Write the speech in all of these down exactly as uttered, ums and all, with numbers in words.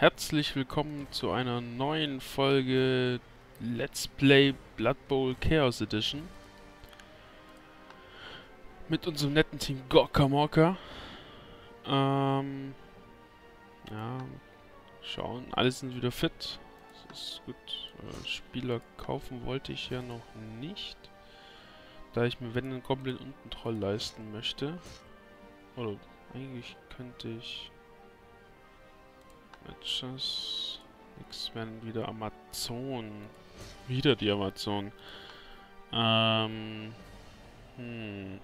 Herzlich willkommen zu einer neuen Folge Let's Play Blood Bowl Chaos Edition mit unserem netten Team Gorka Morka. Ähm, ja, schauen, alle sind wieder fit. Das ist gut. Äh, Spieler kaufen wollte ich ja noch nicht, da ich mir wenn einen Goblin und einen Troll leisten möchte. Oder eigentlich könnte ich Matches. Nix werden wieder Amazon. Wieder die Amazon. Ähm. Hm.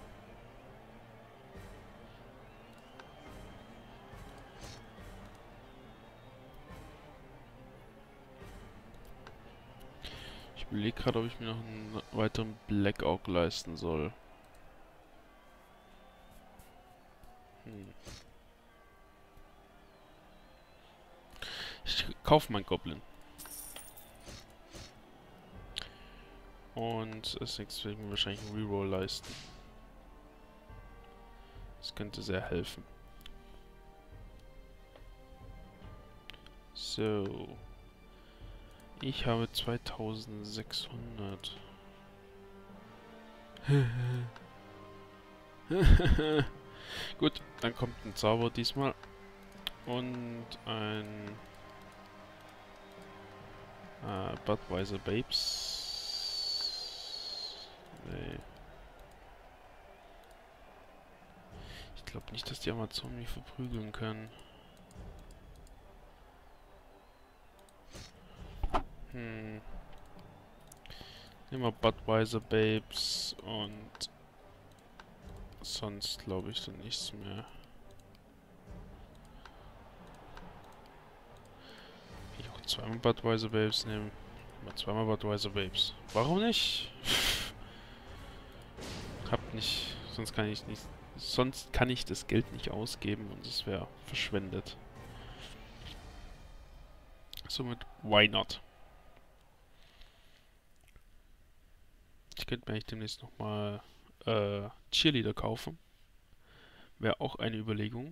Ich überlege gerade, ob ich mir noch einen weiteren Black Oak leisten soll. Hm. Ich kaufe meinen Goblin. Und als nächstes werde ich mir wahrscheinlich einen Reroll leisten. Das könnte sehr helfen. So. Ich habe zweitausendsechshundert. Gut, dann kommt ein Zauber diesmal. Und ein äh, Budweiser Babes. Nee. Ich glaube nicht, dass die Amazonen mich verprügeln können. Hm. Nehmen wir Budweiser Babes und sonst glaube ich dann nichts mehr. Ich auch zweimal Budweiser Babes nehmen. Mal zweimal Budweiser Babes. Warum nicht? Hab nicht. Sonst kann ich nicht. Sonst kann ich das Geld nicht ausgeben und es wäre verschwendet. Somit, why not? Ich könnte mir eigentlich demnächst nochmal äh, Cheerleader kaufen. Wäre auch eine Überlegung.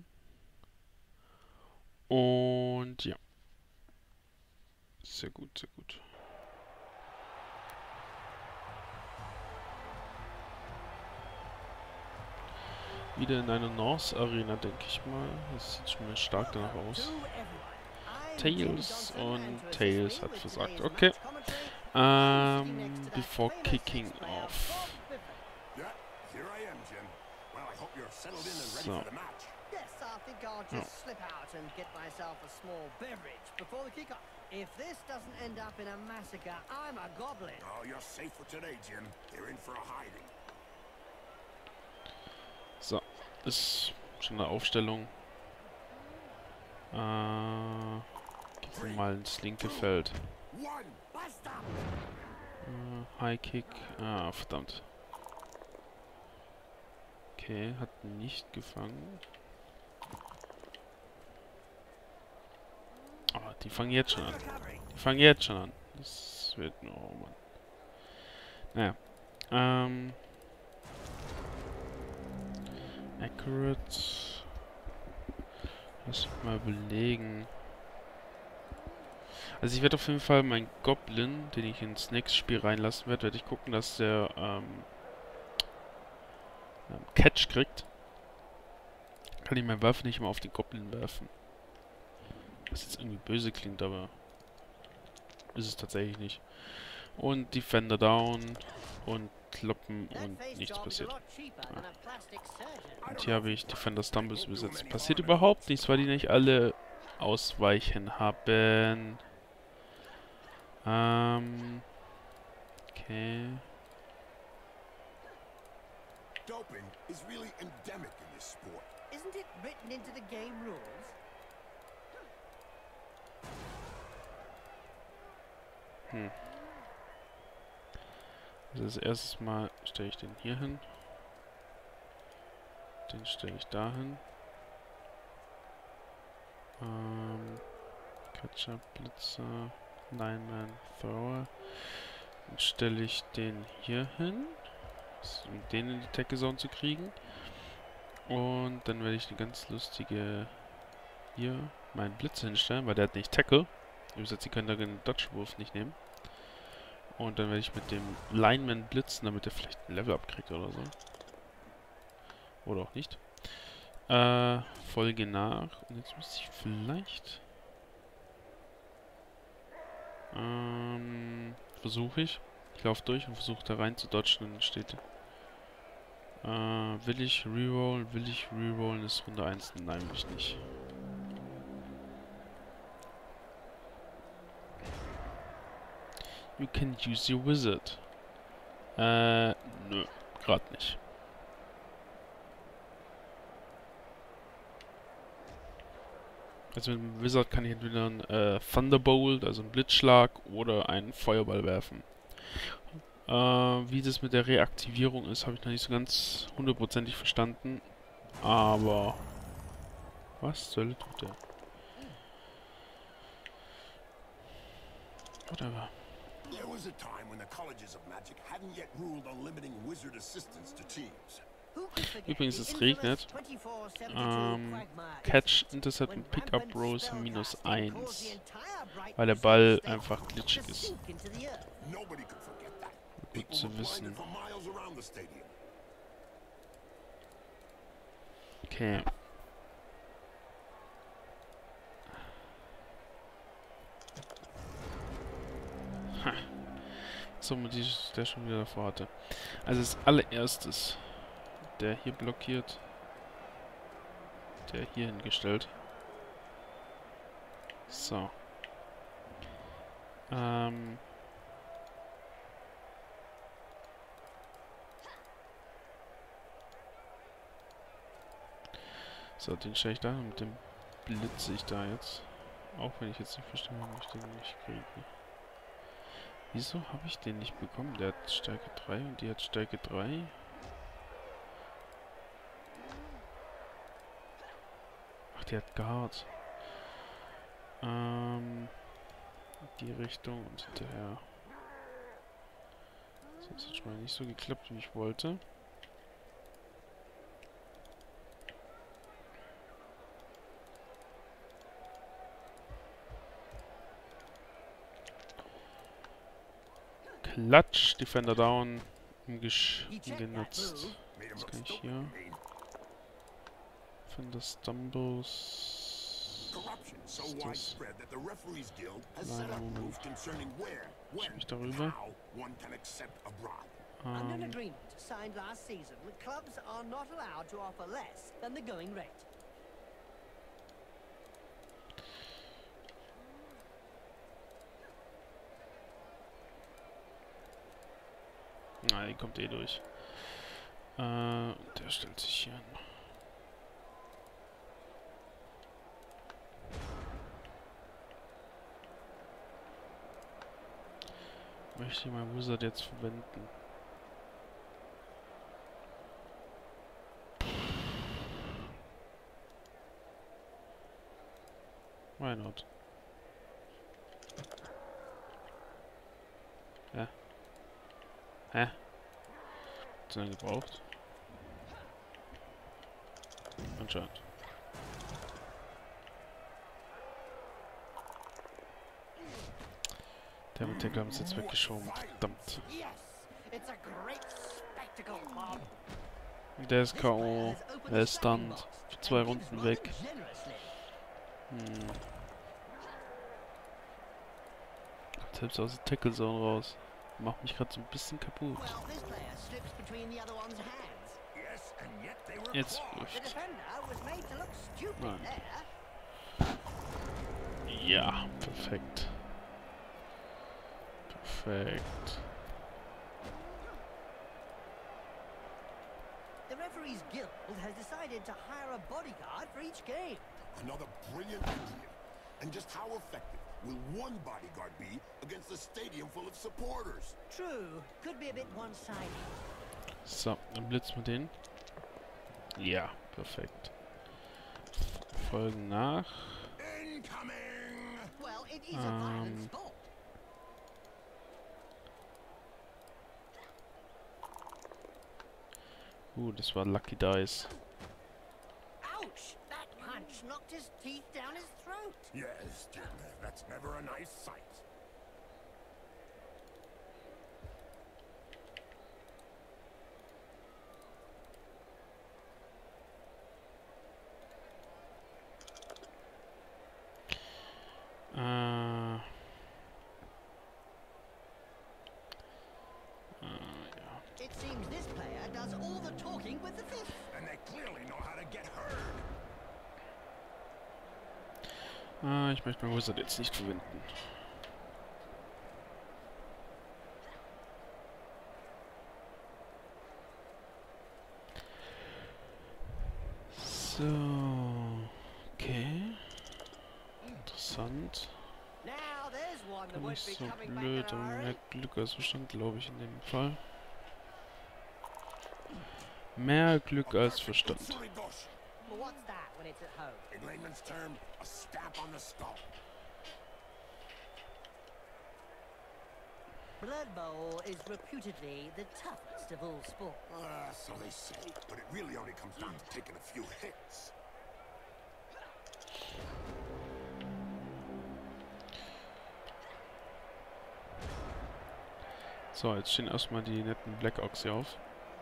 Und ja. Sehr gut, sehr gut. Wieder in einer North Arena, denke ich mal. Das sieht schon mal stark danach aus. Tails und Tails hat versagt. Okay. Ähm, before kicking off. So. Ja. If this doesn't end up in a massacre, I'm a goblin. Oh, you're safe for today, Jim. You're in for a hiding. So, ist schon eine Aufstellung. Äh, gehen wir mal ins linke Feld. Äh, High Kick. Ah, verdammt. Okay, hat nicht gefangen. Oh, die fangen jetzt schon an. Die fangen jetzt schon an. Das wird... Oh, Mann. Naja. Ähm... Accurate. Lass mich mal überlegen. Also ich werde auf jeden Fall meinen Goblin, den ich ins nächste Spiel reinlassen werde, werde ich gucken, dass der ähm, ähm, Catch kriegt. Kann ich meinen Waffe nicht mal auf den Goblin werfen. Was jetzt irgendwie böse klingt, aber ist es tatsächlich nicht. Und Defender down und kloppen und nichts passiert. Ah. Und hier habe ich Defender Stumbles übersetzt. Passiert überhaupt nichts, weil die nicht alle ausweichen haben. Ähm. Okay. Doping is really endemic in this sport. Isn't it written into the game rules? Hm. Also als erstes Mal stelle ich den hier hin. Den stelle ich da hin. Ähm, Catcher, Blitzer, Lineman, Thrower. Dann stelle ich den hier hin, um den in die Tackle Zone zu kriegen. Und dann werde ich eine ganz lustige hier meinen Blitz hinstellen, weil der hat nicht Tackle. Übersetzt, sie können da den Dodge-Wurf nicht nehmen. Und dann werde ich mit dem Lineman blitzen, damit er vielleicht ein Level abkriegt oder so. Oder auch nicht. Äh, folge nach. Und jetzt müsste ich vielleicht... Ähm, versuche ich. Ich laufe durch und versuche da rein zu dodgen, dann steht... Äh, will ich rerollen? Will ich rerollen? Ist Runde eins? Nein, will ich nicht. You can use your wizard. Äh, nö, gerade nicht. Also mit dem Wizard kann ich entweder einen äh, Thunderbolt, also einen Blitzschlag, oder einen Feuerball werfen. Äh, wie das mit der Reaktivierung ist, habe ich noch nicht so ganz hundertprozentig verstanden. Aber... Was zur Hölle tut der? Whatever. There was a time when the colleges of magic hadn't yet ruled on limiting wizard assistance to teams. Übrigens, es regnet. Ähm, Catch, Intercept und Pickup Rolls haben minus eins. Weil der Ball einfach glitschig ist. Gut zu wissen. Okay. Ha. So, mit die der schon wieder davor hatte. Also als allererstes der hier blockiert. Der hier hingestellt. So. Ähm. So, den stelle ich da und mit dem blitze ich da jetzt. Auch wenn ich jetzt nicht verstehe, warum ich den nicht kriege. Wieso habe ich den nicht bekommen? Der hat Stärke drei und die hat Stärke drei. Ach, die hat Guard. Ähm, die Richtung und hinterher. Das hat schon mal nicht so geklappt, wie ich wollte. Klatsch, Defender down, umgenutzt. Was kann ich hier? Defender Stumbles. Was ist das? Line Movement. Schieb mich darüber. Ähm. Na, die kommt eh durch. Äh, der stellt sich hier hin. Möchte ich mein Wizard jetzt verwenden? Why not? Ja. Hä? Zu lange gebraucht? Anscheinend. Der mit der Tackle haben es jetzt weggeschoben. Verdammt. Der ist K O. Er ist stunned. Für zwei Runden weg. Hm. Selbst aus der Tackle Zone raus. Macht mich gerade so ein bisschen kaputt. Jetzt wirft. Nein. Ja, perfekt. Perfekt. The referees guild has decided to hire a bodyguard for each game. Another brilliant idea. And just how effective will one bodyguard be against a stadium full of supporters? True, could be a bit one-sided. So, dann blitzen wir den. Ja, perfekt. Folgen nach. Incoming! Well, it is a violent Ähm. sport. Uh, das war Lucky Dice. Ouch! That punch knocked his teeth down his throat. never a nice sight. Äh. Äh, ja. It seems this player does all the talking with the fifth. And they clearly know how to get heard. Ah, ich möchte mein Wizard jetzt nicht verwenden. So. Okay. Interessant. Now there's one that Nicht won't be so coming back blöd, in a aber hurry. mehr Glück als Verstand, glaube ich, in dem Fall. Mehr Glück als Verstand. Utsuridoshi. Well, what's that when it's at home? In layman's term, a stamp on the skull. Blood Bowl is reputedly the toughest of all sports. Ah, so they say. But it really only comes down to taking a few hits. So, jetzt stehen erstmal die netten Black Ox hier auf.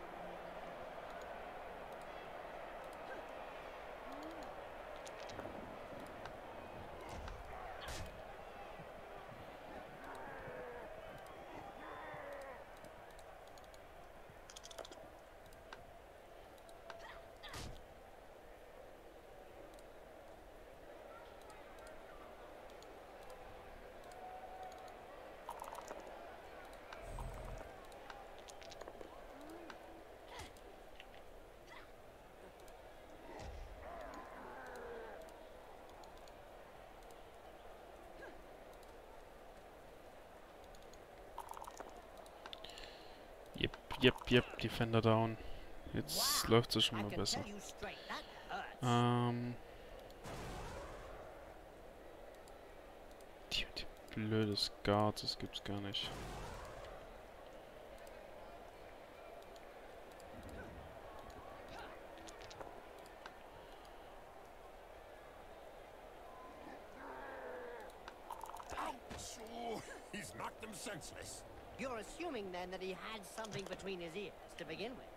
Yep, yep, yep, Defender down. Jetzt läuft es schon I mal can besser. tell you straight, that hurts. Ähm. Die, die blödes Guard, das gibt's gar nicht. Ouch! Oh, he's knocked him senseless. You're assuming then that he had something between his ears to begin with.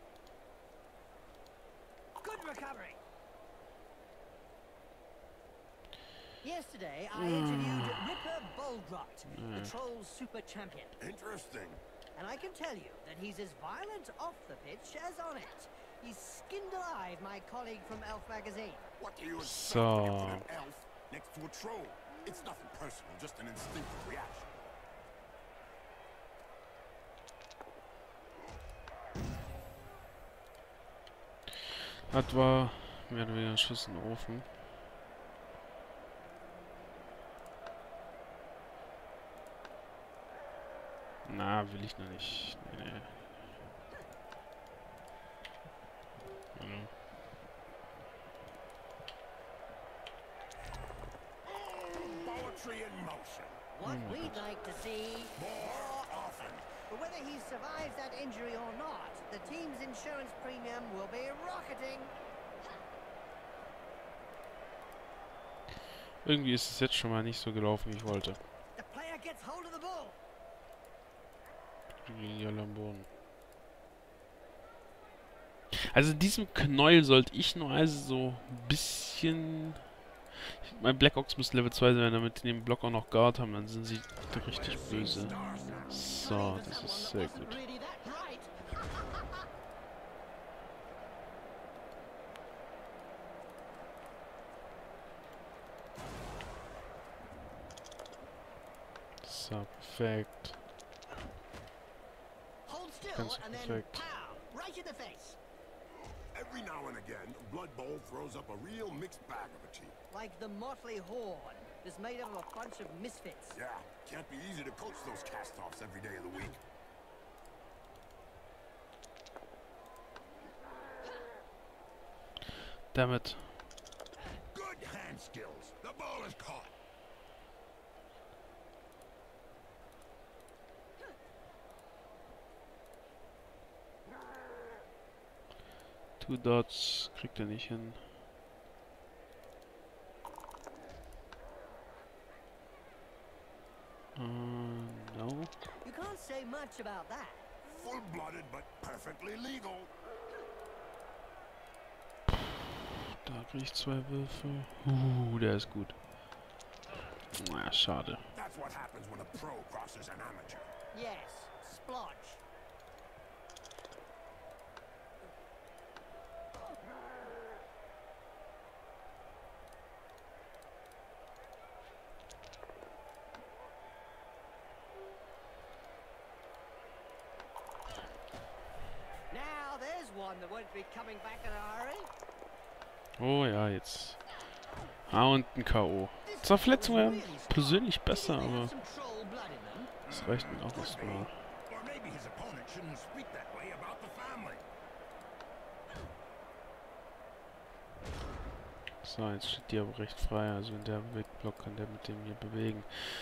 Good recovery. Yesterday, I interviewed Ripper Boldrot, the Trolls super champion. Interesting. And I can tell you that he's as violent off the pitch as on it. He's skinned alive my colleague from Elf magazine. What do you expect So. when you put an elf next to a troll? It's nothing personal, just an instinctive reaction. Das war mehr oder weniger ein Schuss in den Ofen. Na, will ich noch nicht. Nee, nee. Mhm. Poetry in motion. What Oh my we'd God. like to see, More often. but whether he survives that injury or not, the team's insurance premium will be rocketing. Irgendwie ist es jetzt schon mal nicht so gelaufen, wie ich wollte. The player gets hold of the ball. Die liegen ja alle am Boden. Also in diesem Knäuel sollte ich nur also so ein bisschen... Mein Black Ox muss Level zwei sein, damit die den Block auch noch Guard haben, dann sind sie richtig böse. So, das ist sehr gut. Really that bright. So, perfekt. Hold still Ganz and then perfekt. pow, right in the face. Every now and again, Blood Bowl throws up a real mixed bag of a team. Like the Motley Horde, that's made up of a bunch of misfits. Yeah, can't be easy to coach those cast-offs every day of the week. Damn it. Good hand skills. The ball is caught. Two Dots kriegt er nicht hin. much about that. Full-blooded, but perfectly legal. Da krieg ich zwei Würfe. Uh, der ist gut. Na, schade. That's what happens when a pro crosses an amateur. Yes, splodge. Now there's one that won't be coming back in a hurry. Oh ja, jetzt. Ah, und ein K O. Zwar Verletzung wäre persönlich besser, aber Some troll blood in them. das reicht mir auch erstmal. Or maybe his opponent shouldn't speak that way about the family. So, jetzt steht die aber recht frei. Also wenn der wegblock, kann der mit dem hier bewegen.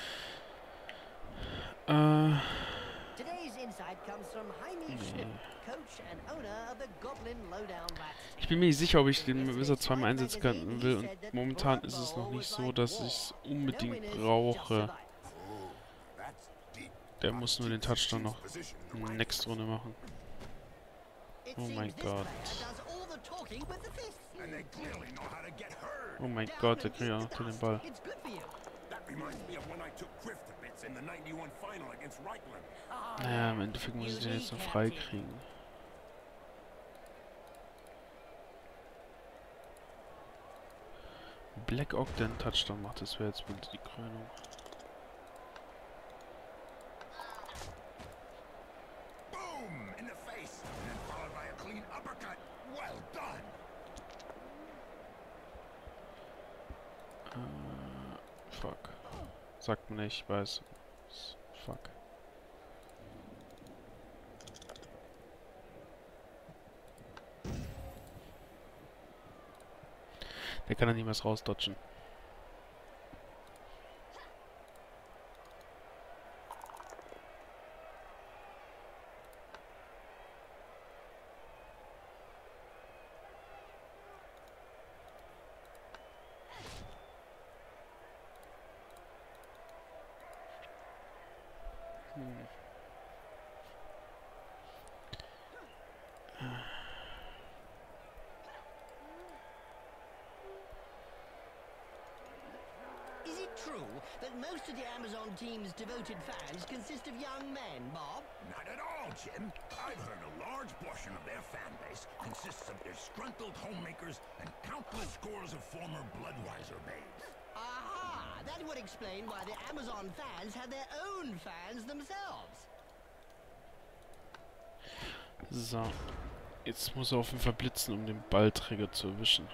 Äh. Today's insight comes from Jaime Nee. Schnipp, coach and owner of the Goblin Lowdown Rats. Ich bin mir nicht sicher, ob ich den Wizard zweimal einsetzen kann will. Und momentan ist es noch nicht so, dass ich es unbedingt brauche. Oh, that's deep. Der muss nur den Touchdown noch in der nächsten Runde machen. It Oh seems mein this Gott. player does all the talking with the fists. And they clearly know how to get hurt. Oh mein Down Gott, der and kriegt ja kick noch the den dust. Ball. It's good for you. That reminds me of when I took Griff to bits in the ninety-one final against Reichland. Oh, Naja, im Endeffekt muss ich den jetzt noch frei kriegen. Black Oak, der einen Touchdown macht, das wäre jetzt wohl die Krönung. Boom! In the face. And then followed by a clean uppercut. Well done. Äh, fuck. Sagt mir nicht, ich weiß. Fuck. Der kann ja niemals rausdodgen. Hm. Is it true that most of the Amazon team's devoted fans consist of young men, Bob? Not at all, Jim. I've heard a large portion of their fan base consists of disgruntled homemakers and countless scores of former Bloodweiser babes. Aha! That would explain why the Amazon fans have their own fans themselves. So. Jetzt muss er auf jeden Fall blitzen, um den Ballträger zu erwischen.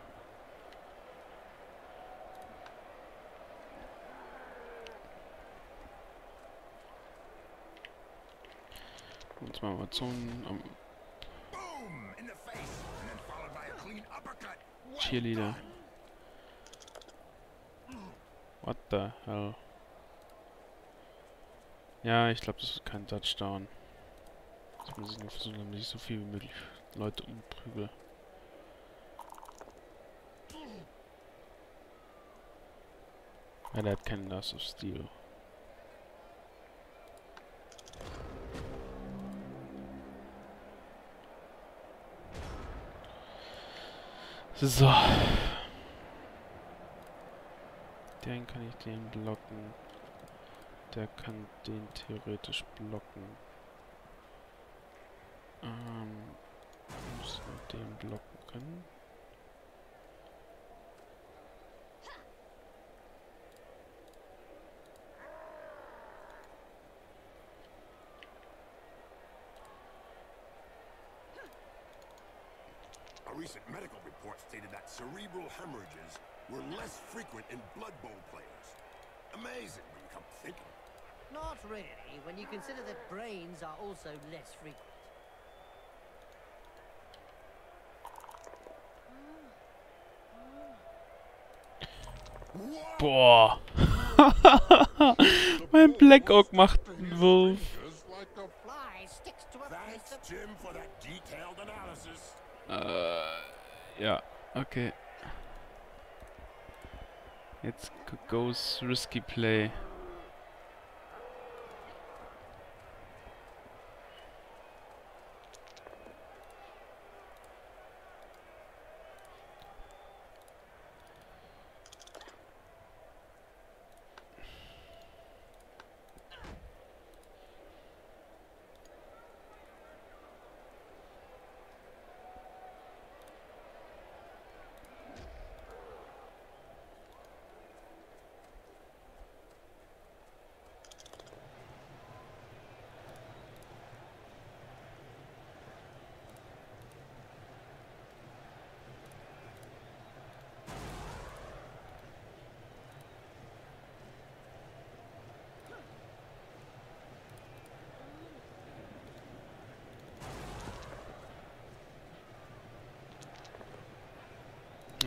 Jetzt machen wir Zonen am Boom! In the face. And then followed by a clean uppercut. Well Cheerleader. done. What the hell? Ja, ich glaube, das ist kein Touchdown. Jetzt muss ich nur versuchen, dass ich nicht so viel wie möglich Leute umprügel. Ja, der hat keinen Last of Steel. So. Den kann ich den blocken. Der kann den theoretisch blocken. Ähm. Muss den blocken können. A recent medical report stated that cerebral hemorrhages were less frequent in Blood Bowl players. Amazing when you come to think of it. Not really, when you consider that brains are also less frequent. Boah. Mein Black Oak macht einen Wurf. Fly sticks to a place Thanks, that... Jim, for that detailed analysis. Äh, ja, okay. Jetzt goes risky play.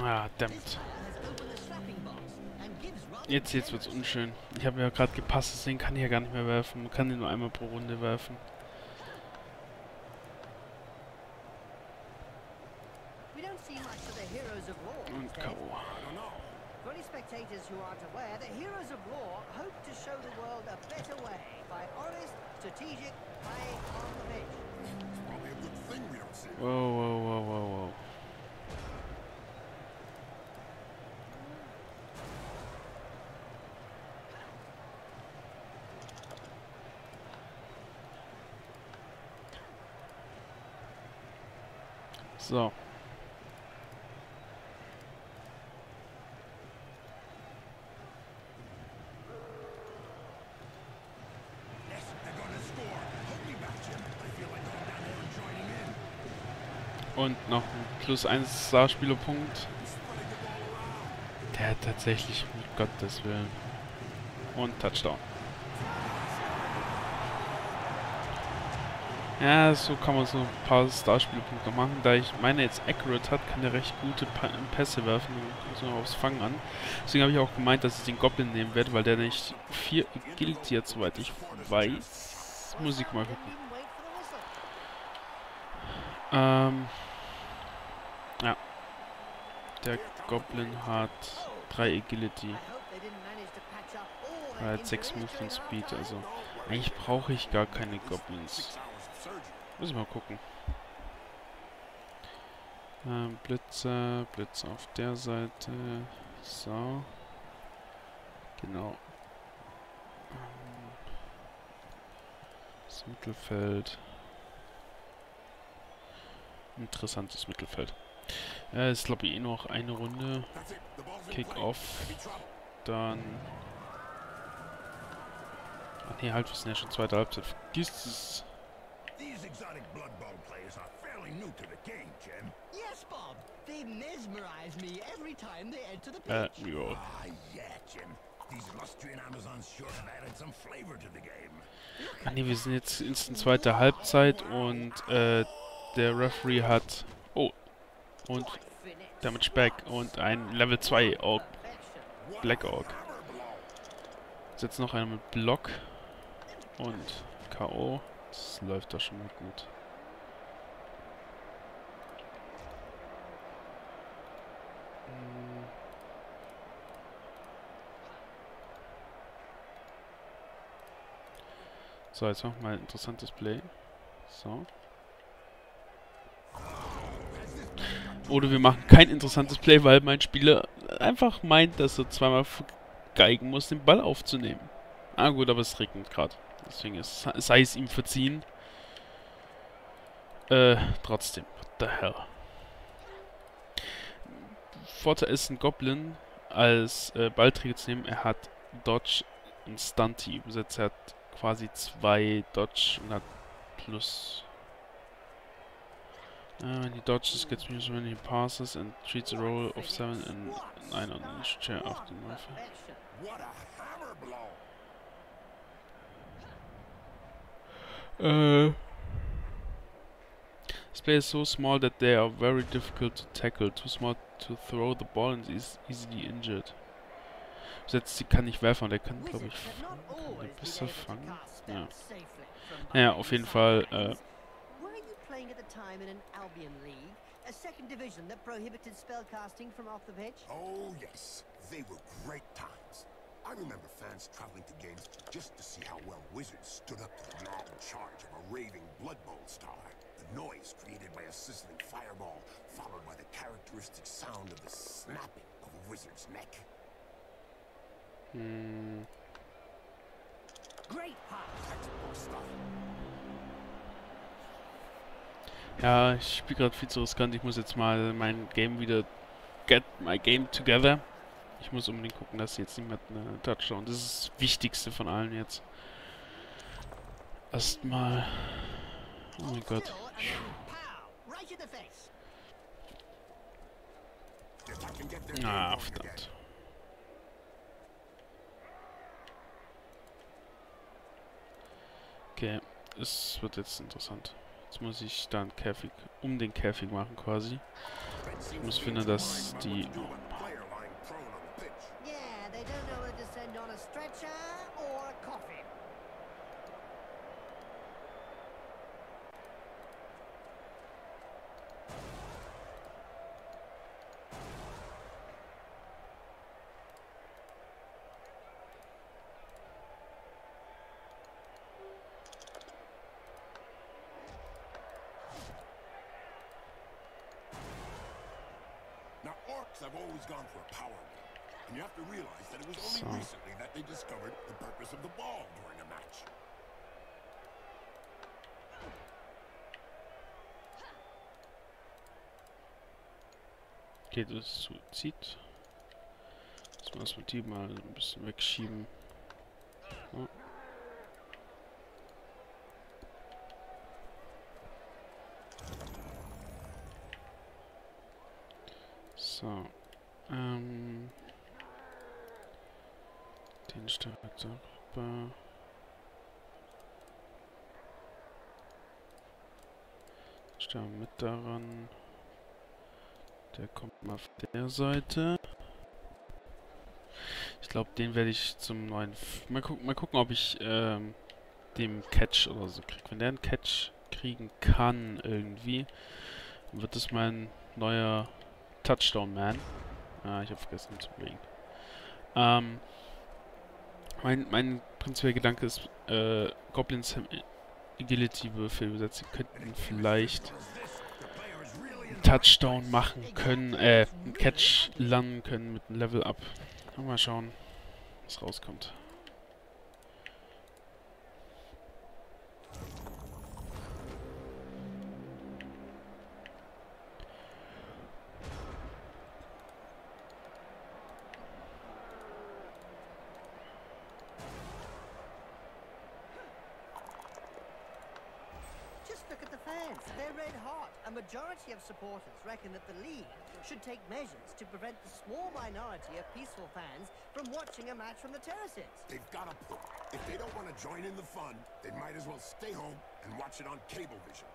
Ah, dammit. Jetzt, jetzt wird's unschön. Ich habe ja gerade gepasst, deswegen kann ich ja gar nicht mehr werfen. Man kann ihn nur einmal pro Runde werfen. Und K O. For any spectators who aren't aware, the heroes of law hope to show the world a better way by honest, strategic play on the pitch. Probably a good thing we don't see. Wow, wow, wow, wow, wow. So. Yes, they're gonna score. Hold me back, Jim. I feel like going down there and joining in. Und noch ein plus eins Starspielerpunkt. Spreading the ball around. Der hat tatsächlich, um Gottes Willen. Und Touchdown. Ja, so kann man so ein paar Starspielerpunkte machen. Da ich meine jetzt Accurate hat, kann er recht gute pa Pässe werfen. Muss man aufs Fangen an. Deswegen habe ich auch gemeint, dass ich den Goblin nehmen werde, weil der nicht vier Agility hat, soweit ich weiß. Muss ich mal gucken. Ähm. Ja. Der Goblin hat drei Agility. Er hat sechs Movement Speed, also eigentlich brauche ich gar keine Goblins. Muss ich mal gucken. Ähm, Blitze, Blitze auf der Seite. So. Genau. Ähm, das Mittelfeld. Interessantes Mittelfeld. Äh, ist glaube ich eh noch eine Runde. Kick-Off. Dann... Ach nee, halt, wir sind ja schon zweite Halbzeit. Vergiss es. These exotic Blood Bowl players are fairly new to the game, Jim. Yes, Bob. They mesmerize me every time they enter the Äh, pitch. ja. Ah, yeah, Jim. These Lustrian Amazons sure have added some flavor to the game. Ach nee, wir sind jetzt instant zweite Halbzeit und äh, der Referee hat... Oh. Und Damage Back und ein Level zwei Orc. Black Orc. Jetzt noch einer mit Block und K O. Das läuft doch schon mal gut. Hm. So, jetzt machen wir mal ein interessantes Play. So. Oder wir machen kein interessantes Play, weil mein Spieler einfach meint, dass er zweimal geigen muss, den Ball aufzunehmen. Ah gut, aber es regnet gerade. Deswegen ist, sei es ihm verziehen. Äh, trotzdem. What the hell. Vorteil ist, ein Goblin als äh, Ballträger zu nehmen. Er hat Dodge und Stunty. Übersetzt, er hat quasi zwei Dodge und hat plus... Uh, when he dodges, gets me when he passes and treats a roll of seven and nine on each chair after the move. What a hammer blow! Uh, this player is so small that they are very difficult to tackle, too small to throw the ball and is easily injured. Selbst sie kann nicht werfen, der kann, glaube ich, kann der besser fangen. Ja. Naja, auf jeden Fall, äh, Playing at the time in an Albion League, a second division that prohibited spellcasting from off the pitch? Oh, yes. They were great times. I remember fans traveling to games just to see how well Wizards stood up to the long charge of a raving Blood Bowl star. The noise created by a sizzling fireball, followed by the characteristic sound of the snapping of a wizard's neck. hm, Great pass. Textbook style. ja, ich spiele gerade viel zu riskant. Ich muss jetzt mal mein Game wieder get my game together. Ich muss unbedingt gucken, dass jetzt niemand eine Touchdown. Das ist das Wichtigste von allen jetzt. Erstmal. Oh mein Gott. Ah, verdammt. Okay, es wird jetzt interessant. Jetzt muss ich dann Käfig um den Käfig machen quasi. Ich muss finden, dass die... Yeah, they don't know whether to send on a stretcher or a coffin. Now, orcs have always gone for a power game, and you have to realize that it was only So. recently that they discovered the purpose of the ball during a match. Geht es Suizid? Jetzt müssen wir die mal ein bisschen wegschieben. Ja. So. Ähm. Den Start darüber. Stellen wir mit daran. Der kommt mal auf der Seite. Ich glaube, den werde ich zum neuen... F mal, gucken, mal gucken, ob ich ähm, dem Catch oder so kriege. Wenn der einen Catch kriegen kann irgendwie, wird es mein neuer Touchdown-Man. Ah, ich habe vergessen zu bringen. Ähm, mein, mein prinzipieller Gedanke ist, äh, Goblins haben Agility-Würfel besetzt. Sie könnten vielleicht einen Touchdown machen können, äh, einen Catch landen können mit einem Level-Up. Mal schauen, was rauskommt. Just look at the fans. They're red hot. A majority of supporters reckon that the league should take measures to prevent the small minority of peaceful fans from watching a match from the terraces. They've got a point. If they don't want to join in the fun, they might as well stay home and watch it on Cablevision.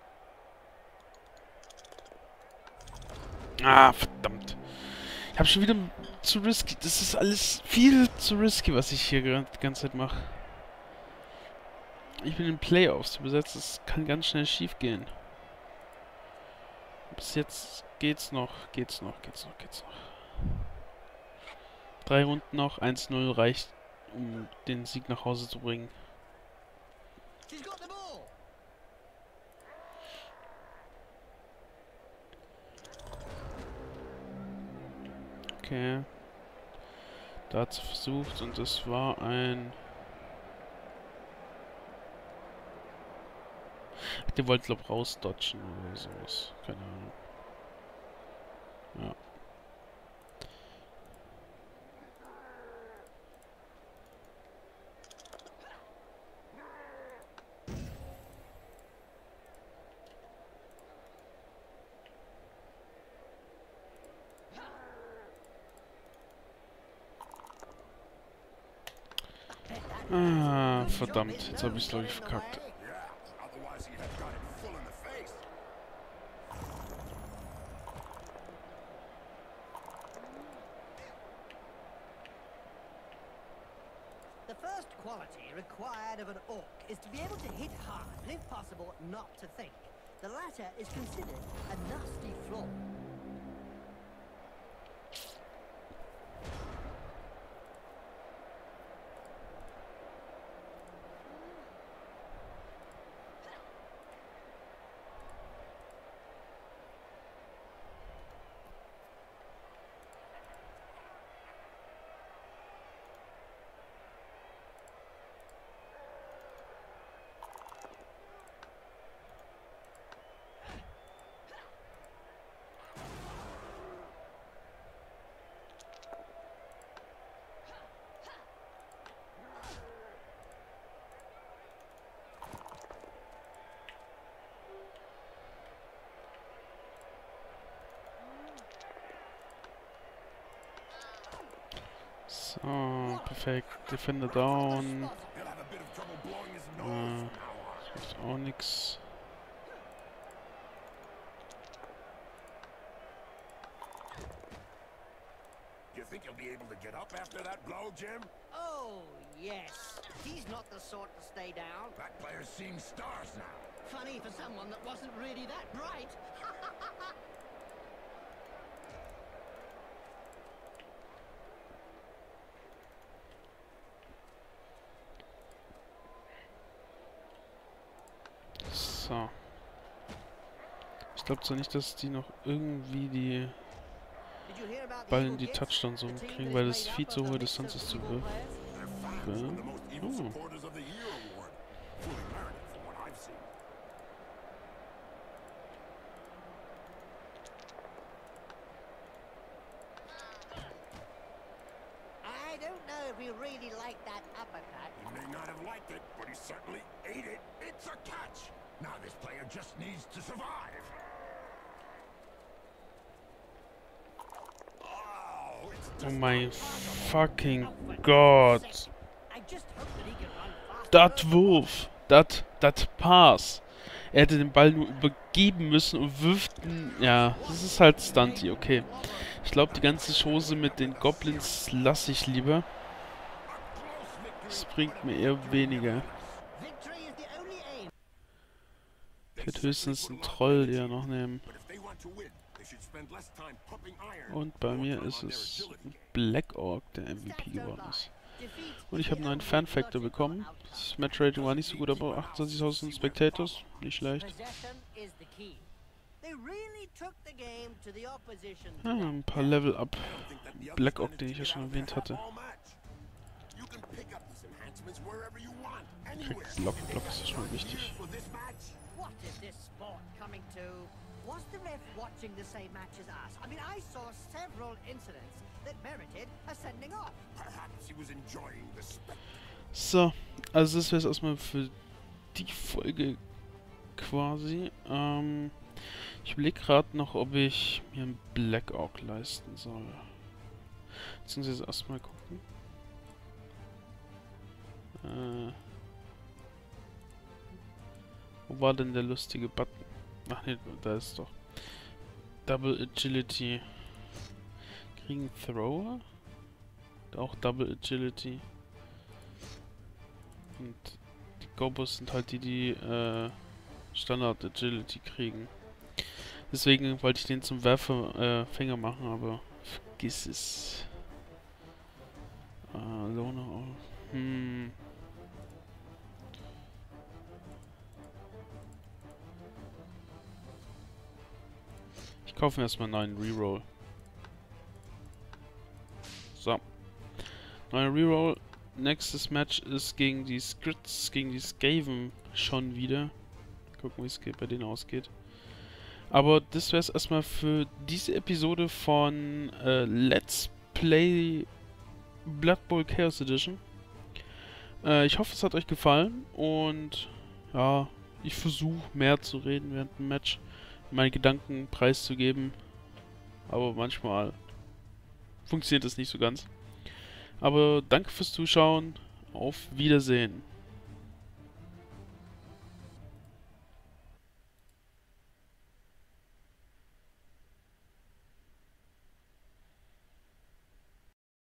Ah, verdammt. Ich habe schon wieder zu risky. Das ist alles viel zu risky, was ich hier die ganze Zeit mache. Ich bin in Playoffs besetzt. Das kann ganz schnell schief gehen. Bis jetzt geht's noch, geht's noch, geht's noch, geht's noch. Drei Runden noch. eins null reicht, um den Sieg nach Hause zu bringen. She's got the ball. Okay. Da hat's versucht und es war ein... Der wollte, glaube ich, rausdodgen oder sowas. Keine Ahnung. Ja. Ah, verdammt. Jetzt habe ich es, glaube ich, verkackt. Yeah, otherwise he'd have got it full in the face. The first quality required of an orc is to be able to hit hard and, if possible, not to think. The latter is considered a nasty flaw. So, perfekt. Defender down. He'll have a bit of trouble blowing his nose Äh, from now on. das macht auch nix. think he'll be able to get up after that blow, Jim? Oh, yes. He's not the sort to stay down. That player's seeing stars now. Funny for someone that wasn't really that bright. So. Ich glaube zwar nicht, dass die noch irgendwie die Did you hear about the Ball in Eagle die Kids? Touchdown-Zone The team kriegen, that weil is das made viel up zu of a hohe mix Distanz of ist zu football wirfen. players. They're fans, one of the most evil Oh. supporters of the Year Award. Fully merited from what I've seen. I don't know if he really liked that uppercut. He may not have liked it, but he certainly ate it. It's a catch. Now this player just needs to survive. Oh, it's Oh just mein fucking Gott. I just hope that he can run faster. Dat Wurf. Dat, dat Pass. Er hätte den Ball nur übergeben müssen und wirft ihn. Ja, das ist halt Stunty, okay. Ich glaube, die ganze Chose mit den Goblins lasse ich lieber. Das bringt mir eher weniger. Victory is the only aim. Ich hätte höchstens einen Troll eher noch nehmen. But if they want to win, they should spend less time pumping iron. Und bei mir ist es Black Orc, der M V P geworden ist. Und ich habe einen neuen Fan-Factor bekommen. Das Match-Rating war nicht so gut, aber achtundzwanzigtausend Spectators, nicht schlecht. Possession is the key. They really took the game to the opposition. Ah, ein paar Level up. Black Orc, den ich ja schon erwähnt hatte. You can pick up these enhancements wherever you want. Kriegt Lockblock, ist schon wichtig. For this match, What is this sport coming to? Was the ref watching the same match as us? I mean, I saw several incidents that merited a sending off. perhaps he was enjoying the spectacle. So, also das wäre es erstmal für die Folge quasi. Ähm, ich überlege gerade noch, ob ich mir einen Black Orc leisten soll. Beziehungsweise erstmal gucken. Äh, wo war denn der lustige Button? Ach ne, da ist doch. Double Agility. Kriegen Thrower? Auch Double Agility. Und die Gobos sind halt die, die äh, Standard Agility kriegen. Deswegen wollte ich den zum Werfer äh, Fänger machen, aber vergiss es. Äh, Lone auch. Hm. Ich kaufe mir erstmal einen neuen Reroll. So. Neuer Reroll. Nächstes Match ist gegen die Scrits, gegen die Skaven schon wieder. Gucken, wie es bei denen ausgeht. Aber das wäre es erstmal für diese Episode von äh, Let's Play Blood Bowl Chaos Edition. Äh, ich hoffe, es hat euch gefallen und ja, ich versuche mehr zu reden während dem Match, meine Gedanken preiszugeben. Aber manchmal funktioniert das nicht so ganz. Aber danke fürs Zuschauen. Auf Wiedersehen.